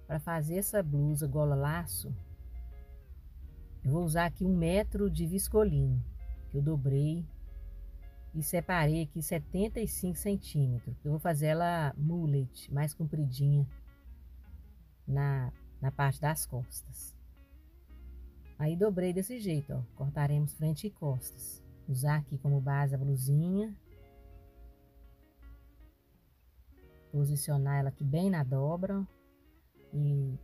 para fazer essa blusa gola laço, eu vou usar aqui 1 metro de viscolinho, que eu dobrei e separei aqui 75 centímetros. Eu vou fazer ela mullet, mais compridinha na parte das costas. Aí dobrei desse jeito, ó. Cortaremos frente e costas. Usar aqui como base a blusinha. Posicionar ela aqui bem na dobra. E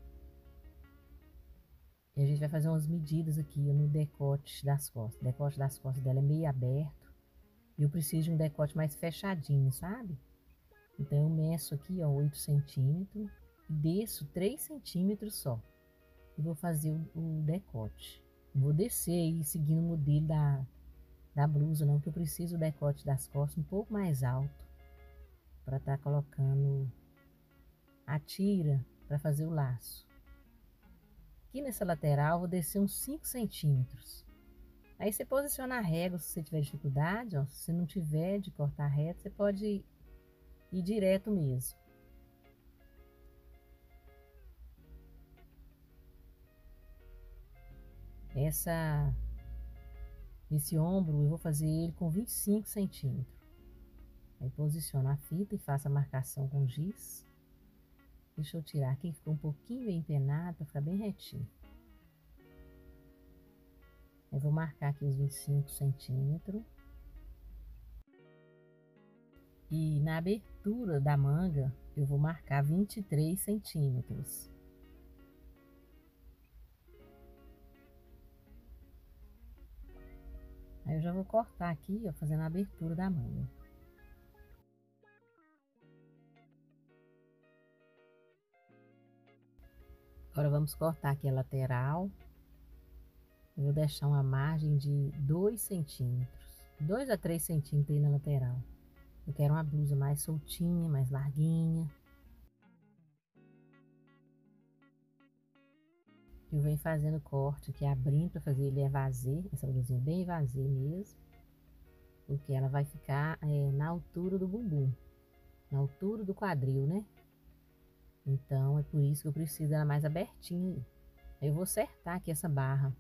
a gente vai fazer umas medidas aqui no decote das costas. O decote das costas dela é meio aberto. E eu preciso de um decote mais fechadinho, sabe? Então eu meço aqui, ó, 8 centímetros. E desço 3 centímetros só. E vou fazer o decote. Vou descer aí seguindo o modelo da blusa, não, que eu preciso o decote das costas um pouco mais alto. Para estar colocando a tira para fazer o laço. Aqui nessa lateral, vou descer uns 5 centímetros. Aí você posiciona a régua se você tiver dificuldade, ó. Se você não tiver de cortar reto, você pode ir direto mesmo. Esse ombro eu vou fazer ele com 25 centímetros. Aí posiciono a fita e faço a marcação com giz. Deixa eu tirar aqui, ficou um pouquinho bem empenado para ficar bem retinho. Eu vou marcar aqui os 25 centímetros. E na abertura da manga, eu vou marcar 23 centímetros. Aí eu já vou cortar aqui, ó, fazendo a abertura da manga. Agora vamos cortar aqui a lateral. Eu vou deixar uma margem de 2 centímetros. 2 a 3 centímetros aí na lateral. Eu quero uma blusa mais soltinha, mais larguinha. Eu venho fazendo corte aqui, abrindo para fazer ele evasê. Essa blusinha bem evasê mesmo. Porque ela vai ficar na altura do bumbum. Na altura do quadril, né? Então, é por isso que eu preciso dela mais abertinha aí. Aí eu vou acertar aqui essa barra.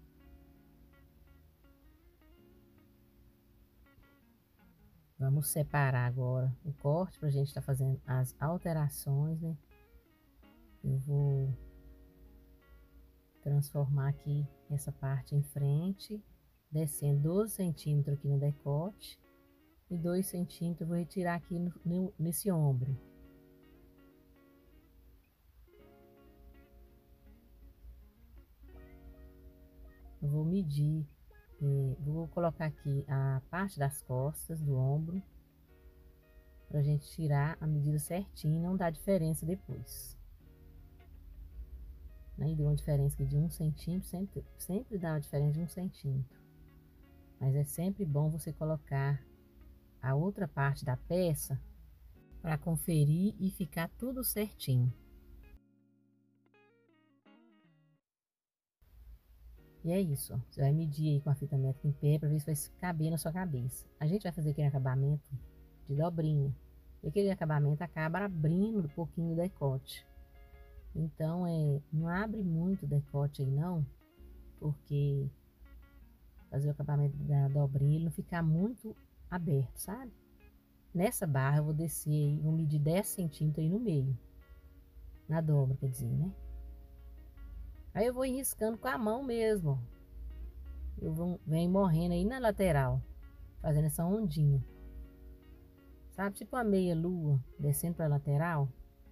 Vamos separar agora o corte pra gente estar fazendo as alterações, né? Eu vou transformar aqui essa parte em frente, descendo 12 centímetros aqui no decote. E 2 centímetros eu vou retirar aqui nesse ombro. Eu vou medir, vou colocar aqui a parte das costas do ombro, pra gente tirar a medida certinha e não dar diferença depois. Aí deu uma diferença aqui de 1 centímetro, sempre dá uma diferença de 1 centímetro. Mas é sempre bom você colocar a outra parte da peça para conferir e ficar tudo certinho. E é isso, ó. Você vai medir aí com a fita métrica em pé para ver se vai caber na sua cabeça. A gente vai fazer aquele acabamento de dobrinha. E aquele acabamento acaba abrindo um pouquinho o decote. Então, não abre muito o decote aí não, porque fazer o acabamento da dobrinha ele não ficar muito aberto, sabe? Nessa barra eu vou descer aí, vou medir 10 centímetros aí no meio. Na dobra, quer dizer, né? Aí eu vou riscando com a mão mesmo, ó. Venho morrendo aí na lateral, fazendo essa ondinha. Sabe, tipo uma meia lua, descendo pra lateral.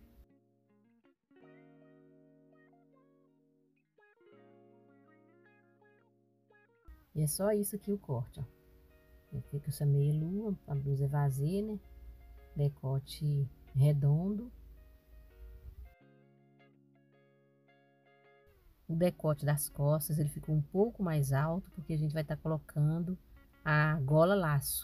E é só isso aqui o corte, ó. Fica essa meia lua, a blusa vazia, né? Decote redondo. O decote das costas, ele ficou um pouco mais alto, porque a gente vai estar colocando a gola laço.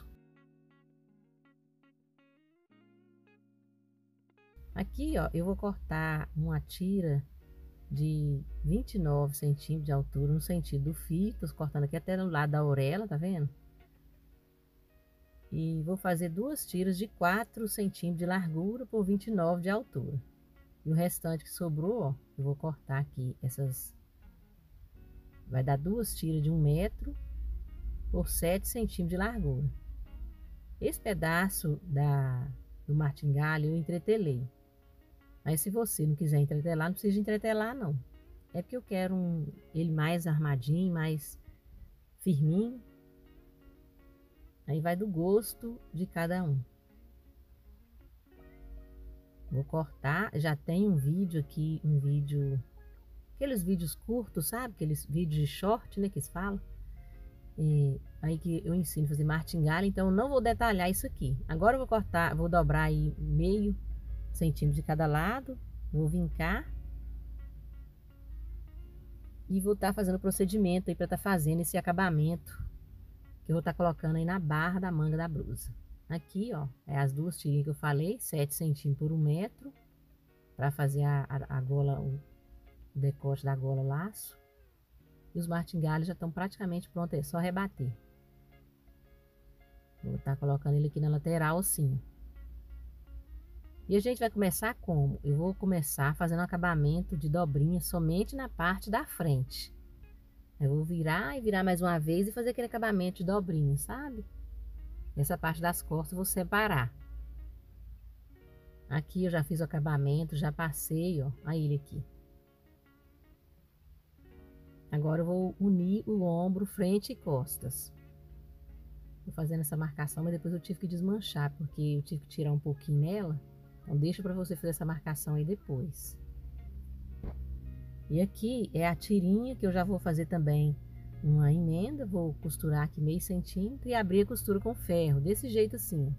Aqui, ó, eu vou cortar uma tira de 29 centímetros de altura no sentido do fio. Tô cortando aqui até no lado da orelha, tá vendo? E vou fazer 2 tiras de 4 centímetros de largura por 29 de altura. E o restante que sobrou, ó, eu vou cortar aqui essas... Vai dar 2 tiras de 1 metro por 7 centímetros de largura. Esse pedaço do martingale eu entretelei. Mas se você não quiser entretelar, não precisa de entretelar não. É porque eu quero ele mais armadinho, mais firminho. Aí vai do gosto de cada um. Vou cortar, já tem um vídeo aqui, aqueles vídeos curtos, sabe? Aqueles vídeos de short, né, que eles falam. Aí que eu ensino a fazer martingale, então eu não vou detalhar isso aqui. Agora eu vou cortar, vou dobrar aí meio centímetro de cada lado, vou vincar. E vou estar fazendo o procedimento aí para estar fazendo esse acabamento que eu vou estar colocando aí na barra da manga da blusa. Aqui, ó, é as 2 tirinhas que eu falei, 7 centímetros por 1 metro, para fazer a gola, o decote da gola laço. E os martingales já estão praticamente prontos, é só rebater. Vou estar colocando ele aqui na lateral assim. E a gente vai começar como? Eu vou começar fazendo um acabamento de dobrinha somente na parte da frente. Eu vou virar e virar mais uma vez e fazer aquele acabamento de dobrinha, sabe? Essa parte das costas eu vou separar. Aqui eu já fiz o acabamento, já passei, ó, a ele aqui. Agora eu vou unir o ombro, frente e costas. Tô fazendo essa marcação, mas depois eu tive que desmanchar, porque eu tive que tirar um pouquinho nela. Então deixa para você fazer essa marcação aí depois. E aqui é a tirinha que eu já vou fazer também uma emenda. Vou costurar aqui meio centímetro e abrir a costura com ferro, desse jeito assim.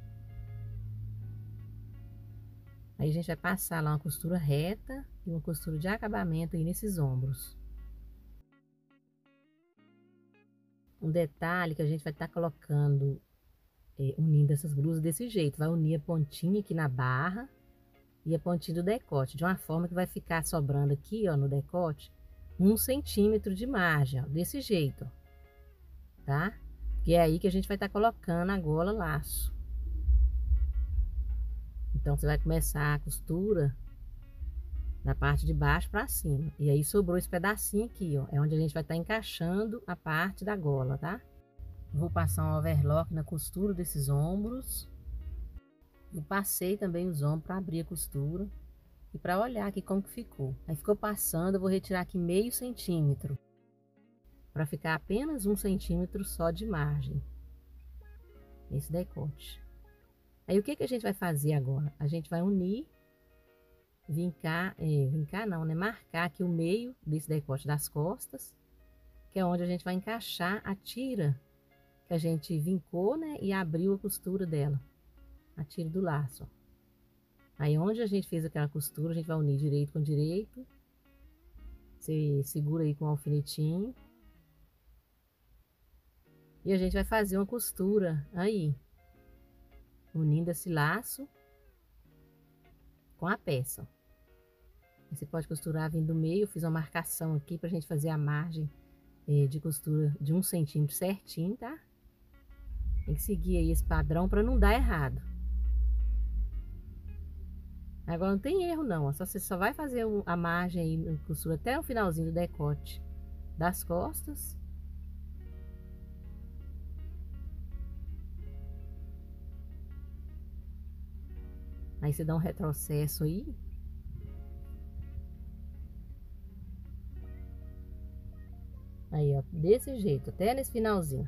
Aí a gente vai passar lá uma costura reta e uma costura de acabamento aí nesses ombros. Um detalhe que a gente vai estar colocando, unindo essas blusas desse jeito. Vai unir a pontinha aqui na barra e a pontinha do decote, de uma forma que vai ficar sobrando aqui, ó, no decote, 1 centímetro de margem, ó, desse jeito, ó, tá? E é aí que a gente vai estar colocando a gola laço. Então, você vai começar a costura na parte de baixo para cima. E aí sobrou esse pedacinho aqui, ó, é onde a gente vai estar encaixando a parte da gola, tá? Vou passar um overlock na costura desses ombros. Eu passei também os ombros para abrir a costura e para olhar aqui como que ficou. Aí ficou passando, eu vou retirar aqui meio centímetro para ficar apenas 1 centímetro só de margem. Esse decote. Aí o que que a gente vai fazer agora? A gente vai unir, vincar não, né? Marcar aqui o meio desse decote das costas, que é onde a gente vai encaixar a tira que a gente vincou, né? E abriu a costura dela. A tira do laço, ó. Aí onde a gente fez aquela costura, a gente vai unir direito com direito. Você segura aí com o alfinetinho. E a gente vai fazer uma costura aí, unindo esse laço com a peça, ó. Você pode costurar vindo do meio. Eu fiz uma marcação aqui pra gente fazer a margem de costura de 1 centímetro certinho, tá? Tem que seguir aí esse padrão para não dar errado. Agora não tem erro não, você só vai fazer a margem aí, costura até o finalzinho do decote das costas. Aí você dá um retrocesso aí. Aí, ó, desse jeito, até nesse finalzinho.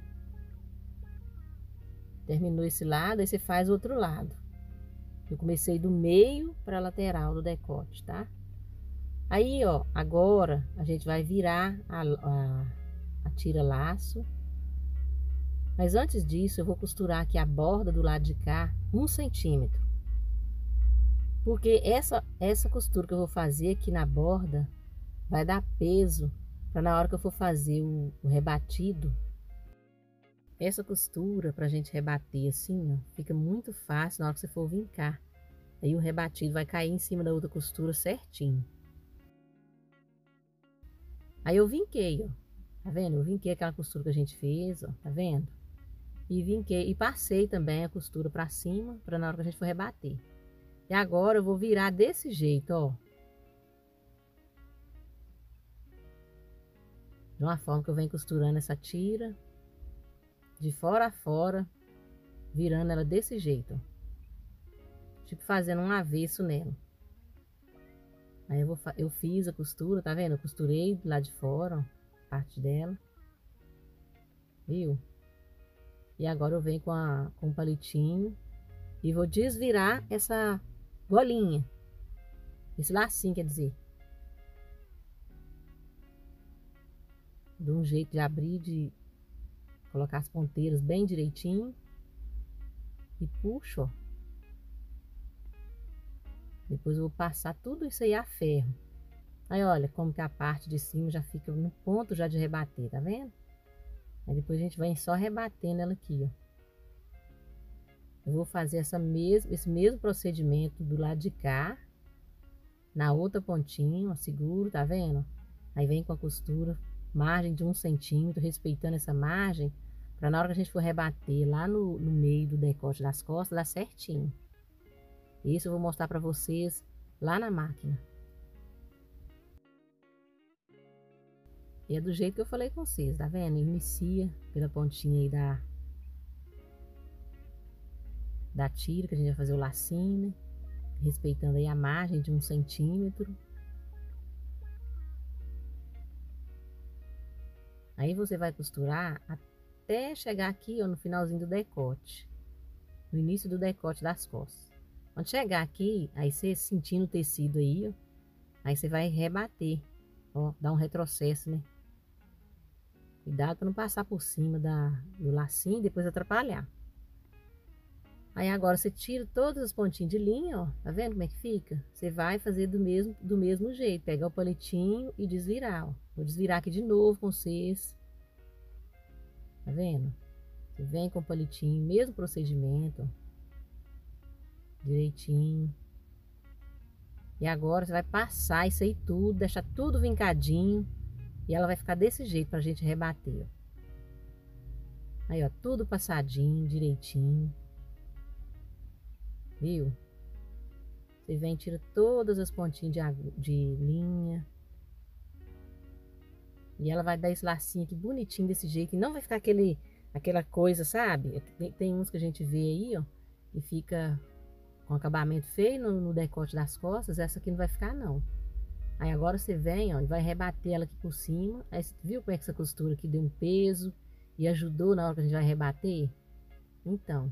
Terminou esse lado, aí você faz o outro lado. Eu comecei do meio para a lateral do decote, tá? Aí, ó, agora a gente vai virar a tira laço. Mas antes disso, eu vou costurar aqui a borda do lado de cá 1 centímetro. Porque essa costura que eu vou fazer aqui na borda vai dar peso para na hora que eu for fazer o rebatido. Essa costura pra gente rebater assim, ó, fica muito fácil na hora que você for vincar. Aí o rebatido vai cair em cima da outra costura certinho. Aí eu vinquei, ó. Tá vendo? Eu vinquei aquela costura que a gente fez, ó. Tá vendo? E vinquei e passei também a costura pra cima, pra na hora que a gente for rebater. E agora eu vou virar desse jeito, ó. De uma forma que eu venho costurando essa tira de fora a fora, virando ela desse jeito, tipo fazendo um avesso nela. Aí eu fiz a costura, tá vendo? Eu costurei do lado de fora, ó, parte dela, viu? E agora eu venho com o palitinho e vou desvirar essa golinha, esse lacinho, quer dizer. De um jeito de abrir, de colocar as ponteiras bem direitinho. E puxo, ó. Depois eu vou passar tudo isso aí a ferro. Aí olha como que a parte de cima já fica no ponto já de rebater, tá vendo? Aí depois a gente vai só rebatendo ela aqui, ó. Eu vou fazer esse mesmo procedimento do lado de cá, na outra pontinha, ó, seguro, tá vendo? Aí vem com a costura, margem de 1 centímetro, respeitando essa margem, para na hora que a gente for rebater lá no meio do decote das costas, dar certinho. Isso eu vou mostrar para vocês lá na máquina. E é do jeito que eu falei com vocês, tá vendo? Inicia pela pontinha aí da tira, que a gente vai fazer o lacinho, né? Respeitando aí a margem de 1 centímetro. Aí você vai costurar até chegar aqui, ó, no finalzinho do decote. No início do decote das costas. Quando chegar aqui, aí você sentindo o tecido aí, ó, aí você vai rebater, ó, dar um retrocesso, né? Cuidado para não passar por cima do lacinho e depois atrapalhar. Aí agora você tira todas as pontinhas de linha, ó, tá vendo como é que fica? Você vai fazer do mesmo jeito, pegar o palitinho e desvirar, ó. Vou desvirar aqui de novo com vocês. Tá vendo? Você vem com o palitinho, mesmo procedimento, ó, direitinho. E agora você vai passar isso aí tudo, deixar tudo vincadinho. E ela vai ficar desse jeito pra gente rebater, ó. Aí, ó, tudo passadinho, direitinho. Viu? Você vem e tira todas as pontinhas de linha. E ela vai dar esse lacinho aqui bonitinho desse jeito. E não vai ficar aquela coisa, sabe? Tem uns que a gente vê aí, ó, e fica com acabamento feio no decote das costas. Essa aqui não vai ficar, não. Aí agora você vem, ó, e vai rebater ela aqui por cima. Aí você viu como é que essa costura aqui deu um peso e ajudou na hora que a gente vai rebater? Então.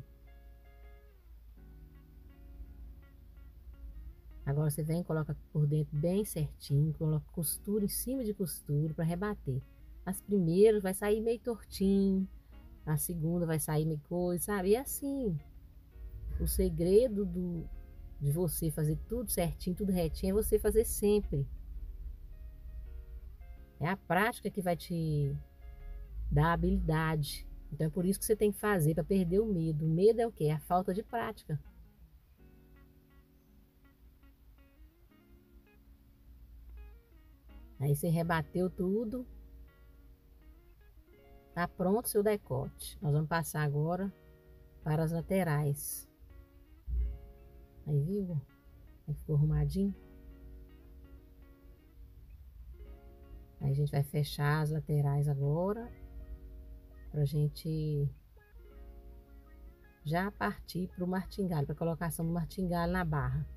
Agora você vem e coloca por dentro bem certinho, coloca costura em cima de costura para rebater. As primeiras vai sair meio tortinho, a segunda vai sair meio coisa, sabe? E assim, o segredo de você fazer tudo certinho, tudo retinho, é você fazer sempre. É a prática que vai te dar habilidade. Então é por isso que você tem que fazer, para perder o medo. O medo é o quê? É a falta de prática. Aí você rebateu tudo. Tá pronto o seu decote. Nós vamos passar agora para as laterais. Aí, viu? Aí ficou arrumadinho. Aí a gente vai fechar as laterais agora, pra gente já partir pro martingalho, para colocação do martingalho na barra.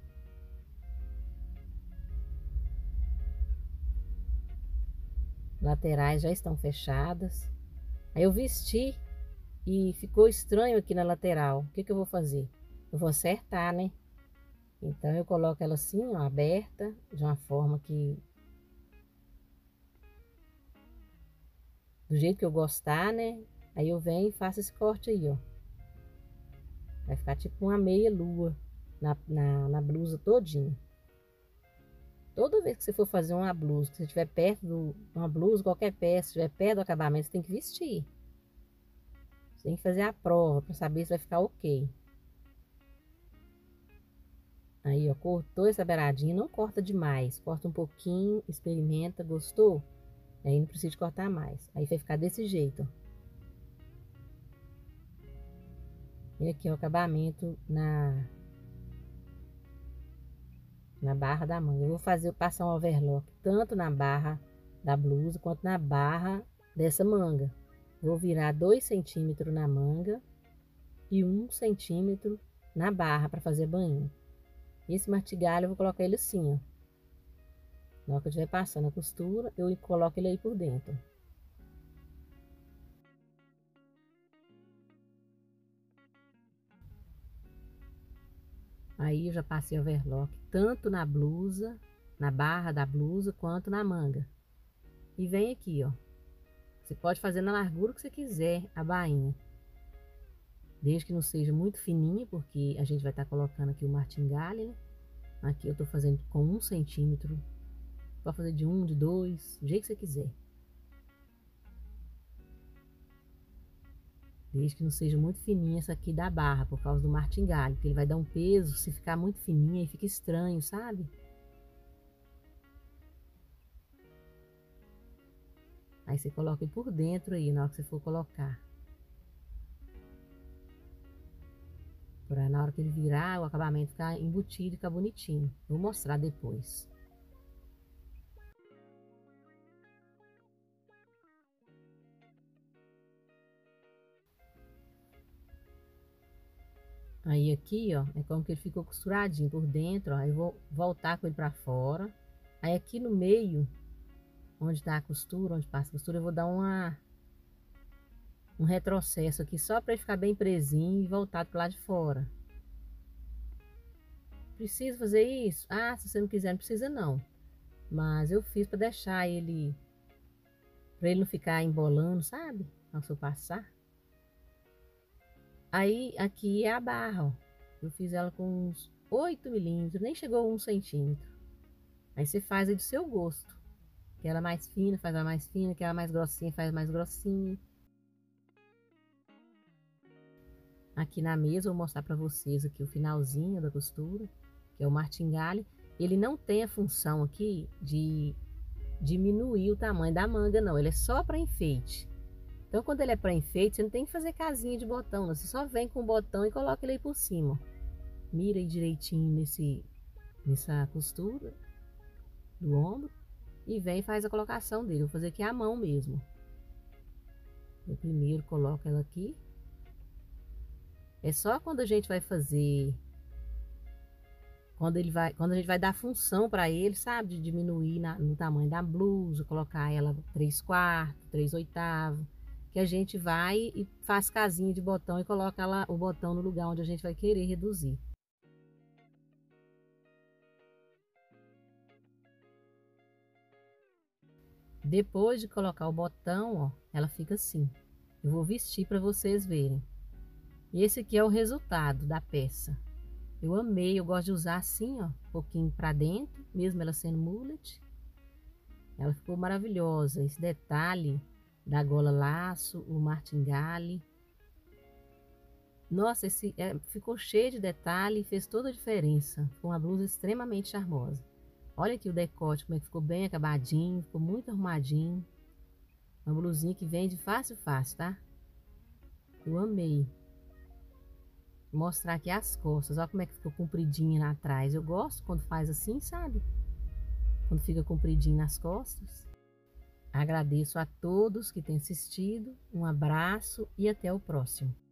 Laterais já estão fechadas. Aí eu vesti e ficou estranho aqui na lateral. O que que eu vou fazer? Eu vou acertar, né? Então eu coloco ela assim, ó, aberta, de uma forma que do jeito que eu gostar, né? Aí eu venho e faço esse corte aí, ó. Vai ficar tipo uma meia lua na blusa todinha. Toda vez que você for fazer uma blusa, que você estiver perto de uma blusa, qualquer peça, estiver perto do acabamento, você tem que vestir. Você tem que fazer a prova para saber se vai ficar ok. Aí, ó, cortou essa beiradinha, não corta demais. Corta um pouquinho, experimenta, gostou? Aí não precisa de cortar mais. Aí vai ficar desse jeito, ó. E aqui é o acabamento na barra da manga. Eu vou passar um overlock tanto na barra da blusa, quanto na barra dessa manga. Vou virar 2 centímetros na manga e 1 centímetro na barra para fazer bainha. Esse martigalho eu vou colocar ele assim, ó. Na hora que eu estiver passando a costura, eu coloco ele aí por dentro. Aí eu já passei overlock tanto na blusa, na barra da blusa, quanto na manga. E vem aqui, ó. Você pode fazer na largura que você quiser a bainha. Desde que não seja muito fininha, porque a gente vai estar colocando aqui o martingale, né? Aqui eu tô fazendo com 1 centímetro. Pode fazer de 1, de 2, do jeito que você quiser. Desde que não seja muito fininha essa aqui da barra, por causa do martingale, porque ele vai dar um peso, se ficar muito fininha aí fica estranho, sabe? Aí você coloca ele por dentro aí, na hora que você for colocar. Pra na hora que ele virar, o acabamento ficar embutido e ficar bonitinho. Vou mostrar depois. Aí aqui, ó, é como que ele ficou costuradinho por dentro, ó. Aí eu vou voltar com ele pra fora. Aí aqui no meio, onde tá a costura, onde passa a costura, eu vou dar um retrocesso aqui, só para ele ficar bem presinho e voltado pro lado de fora. Precisa fazer isso? Ah, se você não quiser, não precisa não. Mas eu fiz para deixar ele, para ele não ficar embolando, sabe? Ao seu passar. Aí, aqui é a barra, ó. Eu fiz ela com uns 8 milímetros, nem chegou a 1 centímetro. Aí você faz aí do seu gosto. Quer ela mais fina, faz ela mais fina. Quer ela mais grossinha, faz mais grossinha. Aqui na mesa eu vou mostrar para vocês aqui o finalzinho da costura, que é o martingale. Ele não tem a função aqui de diminuir o tamanho da manga, não. Ele é só para enfeite. Então, quando ele é para enfeite, você não tem que fazer casinha de botão, não. Você só vem com o botão e coloca ele aí por cima. Mira aí direitinho nessa costura do ombro e vem e faz a colocação dele. Vou fazer aqui à mão mesmo. Eu primeiro coloco ela aqui. É só quando a gente vai fazer, quando a gente vai dar função para ele, sabe? De diminuir no tamanho da blusa, colocar ela 3/4, 3/8, que a gente vai e faz casinha de botão e coloca o botão no lugar onde a gente vai querer reduzir. Depois de colocar o botão, ó, ela fica assim. Eu vou vestir para vocês verem. E esse aqui é o resultado da peça. Eu amei, eu gosto de usar assim, ó, um pouquinho para dentro, mesmo ela sendo mullet. Ela ficou maravilhosa. Esse detalhe da gola laço, o martingale. Nossa, ficou cheio de detalhe e fez toda a diferença. Ficou uma blusa extremamente charmosa. Olha aqui o decote, como é que ficou bem acabadinho, ficou muito arrumadinho. Uma blusinha que vende fácil, fácil, tá? Eu amei. Vou mostrar aqui as costas, olha como é que ficou compridinha lá atrás. Eu gosto quando faz assim, sabe? Quando fica compridinho nas costas. Agradeço a todos que têm assistido. Um abraço e até o próximo.